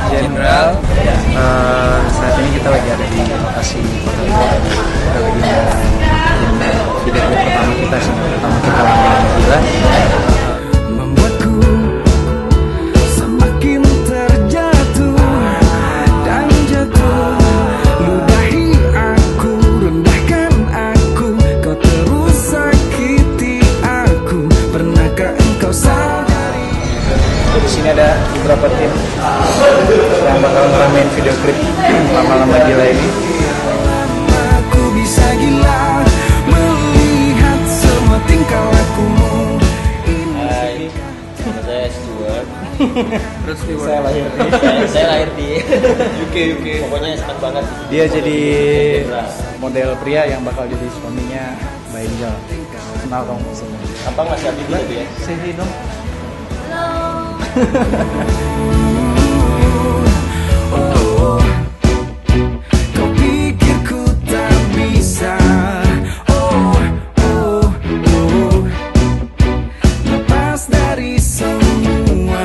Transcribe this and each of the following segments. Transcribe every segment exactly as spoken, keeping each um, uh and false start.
Jenderal. Uh, saat ini kita lagi ada di lokasi Kota Tua. Kita lagi di video klip pertama kita, single pertama kita Lama-Lama Gila. Membuatku semakin terjatuh dan jatuh. Ludahi aku, rendahkan aku, kau terus sakiti aku. Pernahkah engkau sadari? Di sini ada beberapa tim yang bakal ngeramein video klip Lama-Lama Gila ini. Aku bisa gila melihat semua tingkah lakumu. Hai, nama saya Stuart. Terus Saya lahir di saya, saya lahir di U K U K. Pokoknya senang banget. Dia jadi model pria yang bakal jadi suaminya Mbak Angel. Kenal dong semua. Apa Mas Abi gitu ya? Sini dong. Oh, kau pikir ku tak bisa? Oh, oh, oh, lepas dari semua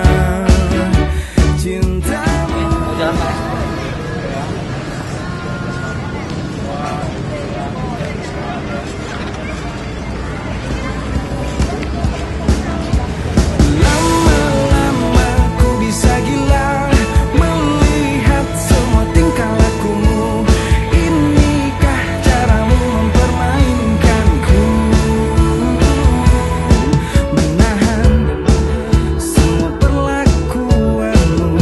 cintamu. Lama-lama ku bisa gila melihat semua tingkah lakumu. Inikah caramu mempermainkanku? Menahan semua perlakuanmu,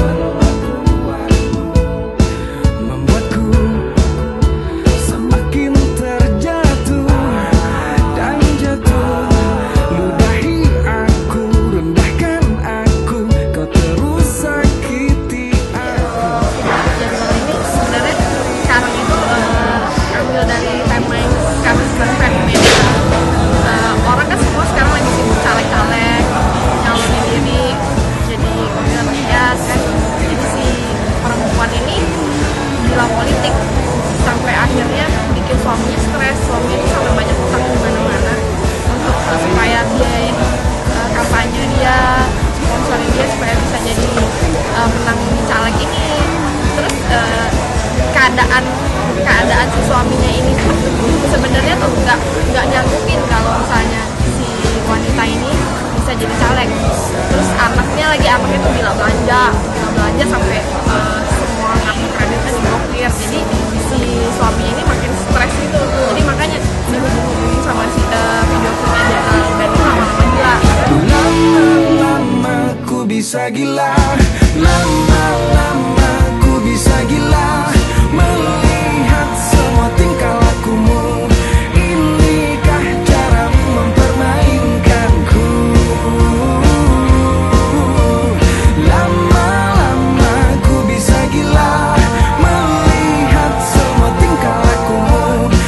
membuatku semakin terjatuh dan jatuh. Ludahi aku, rendahkan aku, kau terus sakiti aku. Jenderal ini sebenarnya sekarang itu uh, ambil dari timeline kami sebagai media. Uh, orang kan semua sekarang lagi sibuk caleg-caleg, nyalonin diri jadi wakil rakyat kan. Jadi si perempuan ini gila politik sampai akhirnya bikin suaminya stres. Suaminya itu sampai banyak utang di mana-mana untuk uh, supaya biayain uh, kampanye dia, sponsorin dia supaya bisa jadi uh, menang di caleg ini. Terus uh, keadaan keadaan si suaminya ini tuh sebenarnya tuh nggak nggak nyanggupin kalau misalnya si wanita ini bisa jadi caleg. Terus anaknya lagi anaknya tuh gila belanja, gila belanja sampai uh, semua kartu kreditnya diblokir. Jadi si suaminya ini makin stres gitu. Jadi makanya dihubung-hubungin sama si uh, video klipnya Jenderal band Lama-Lama Gila. Lama-lama ku bisa gila, lama-lama ku bisa gila melihat semua tingkah lakumu. Inikah caramu mempermainkanku? Lama-lama ku bisa gila melihat semua tingkah lakumu.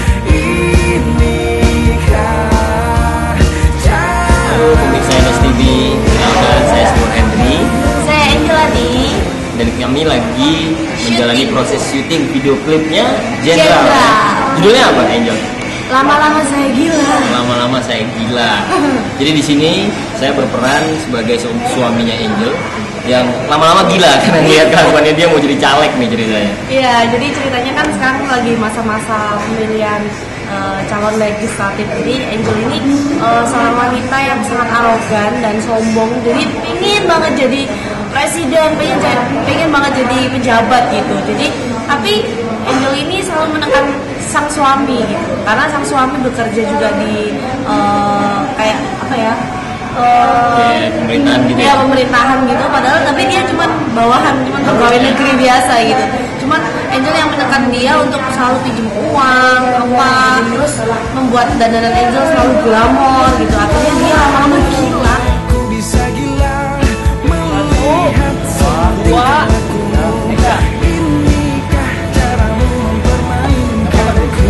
Inikah Halo pemirsa N S T V, kenalkan saya Stuart Henry Saya Angela nih. dan kami lagi menjalani proses syuting video klipnya Jenderal. Jenderal. Judulnya apa, Angel? Lama-lama saya gila. Lama-lama saya gila. Jadi di sini saya berperan sebagai su- suaminya Angel yang lama-lama gila karena lihat kelakuannya dia mau jadi caleg nih ceritanya. Iya, jadi ceritanya kan sekarang lagi masa-masa pemilihan eh, calon legislatif. Jadi Angel ini eh, seorang wanita yang sangat arogan dan sombong. Jadi pengen banget jadi presiden, pengen ja- pengen banget jadi pejabat gitu. Jadi tapi Angel ini selalu menekan sang suami gitu. Karena sang suami bekerja juga di eh, kayak apa ya? Ya, pemerintahan gitu ya ya. pemerintahan gitu, padahal tapi dia cuma bawahan, cuma pegawai negeri biasa gitu. Cuman Angel yang menekan dia untuk selalu pinjam uang apa, terus membuat dandanan Angel selalu glamor gitu. Akhirnya dia lama-lama gila. ku bisa gila melihat semua tingkah lakumu. Inikah caramu mempermainkanku?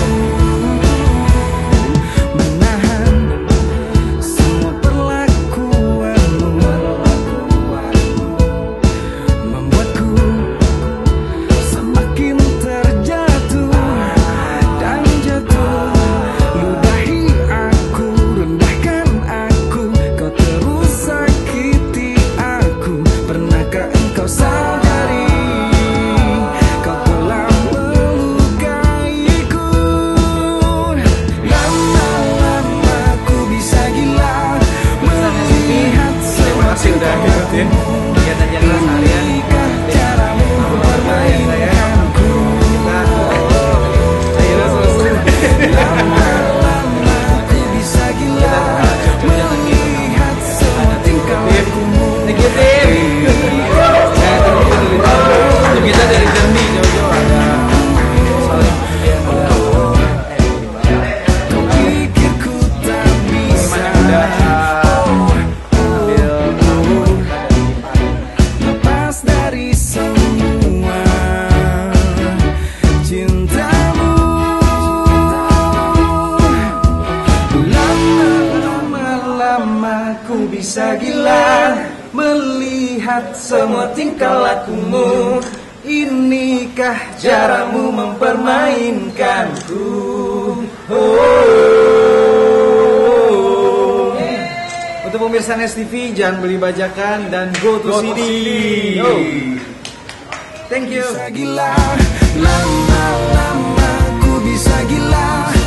Menahan semua perlakuanmu, membuatku semakin terjatuh dan jatuh. Ludahi aku, rendahkan aku, semua cintamu. Lama-lama ku bisa gila melihat semua tingkah lakumu. Inikah caramu mempermainkanku? Oh. Untuk pemirsa Nes T V, jangan beli bajakan dan go to Go C D. to C D. Oh. Thank you. Bisa gila, lama-lama ku bisa gila